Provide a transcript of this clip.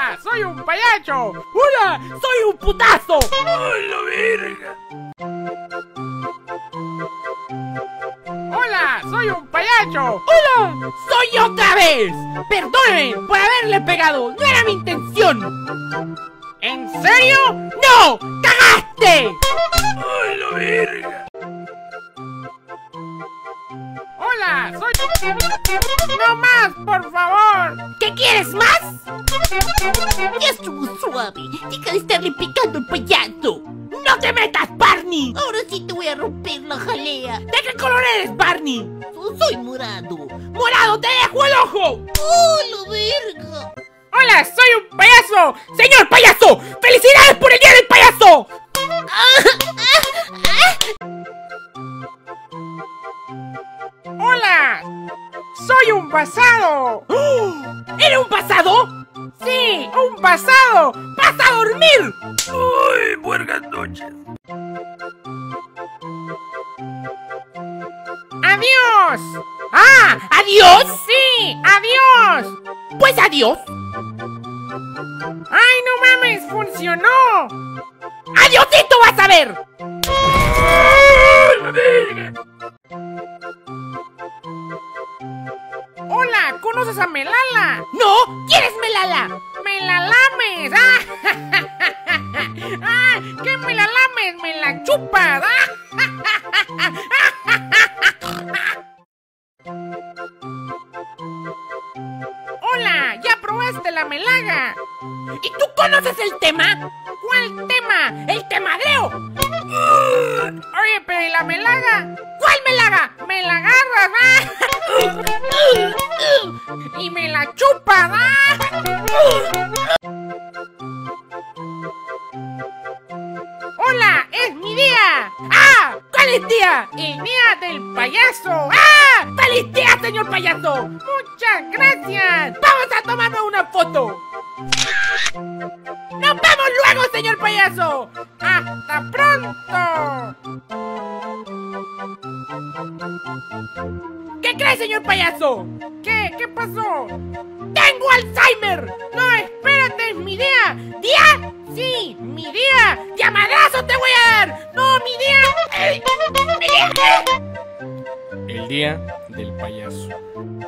¡Hola! ¡Soy un payacho! ¡Hola! ¡Soy un putazo! ¡Ay, la verga! ¡Hola! ¡Soy un payacho! ¡Hola! ¡Soy otra vez! ¡Perdóneme por haberle pegado! ¡No era mi intención! ¿En serio? ¡No! ¡Cagaste! ¡Ay, la verga! ¡Hola! ¡Soy... ¡No más, por favor! ¿Qué quieres más? Ya estuvo suave. Deja de estarle picando el payaso. ¡No te metas, Barney! Ahora sí te voy a romper la jalea. ¿De qué color eres, Barney? Soy morado. ¡Morado, te dejo el ojo! ¡Oh, la verga! ¡Hola! ¡Soy un payaso! ¡Señor payaso! ¡Felicidades por el día del payaso! ¡Hola! ¡Soy un basado! ¡Oh! ¿Era un basado? ¡Sí! ¡Un basado! ¡Vas a dormir! ¡Ay, buenas noches! ¡Adiós! ¡Ah! ¿Adiós? ¡Sí! ¡Adiós! Pues adiós. ¡Ay, no mames! ¡Funcionó! ¡Adiósito vas a ver! ¡Ay, la verga! ¡Hola! ¿Conoces a Melala? ¡No! ¿Quién es Melala? ¡Me la lames! ¡Ah! ¡Ah! ¿Qué me la lames? ¡Me la chupas! ¡Ah! ¡Hola! ¿Ya probaste la melaga? ¿Y tú conoces el tema? ¿Cuál tema? ¡El temadreo! Oye, pero ¿y la melaga? ¿Cuál melaga? ¡Me la agarras! ¡Ah! ¡Y me la chupas! ¡Ah! ¡Hola! ¡Es mi día! ¡Ah! ¿Cuál es día? ¡El día del payaso! ¡Ah! ¡Feliz día, señor payaso! ¡Muchas gracias! ¡Vamos a tomarnos una foto! ¡Nos vemos luego, señor payaso! ¡Hasta pronto! ¿Qué crees, señor payaso? ¿Qué pasó? ¡Tengo Alzheimer! ¡No, espérate! ¡Es mi día! ¿Día? ¡Sí! ¡Mi día! ¡Llamadazo te voy a dar! ¡No, mi día! ¡Mi día! El día del payaso.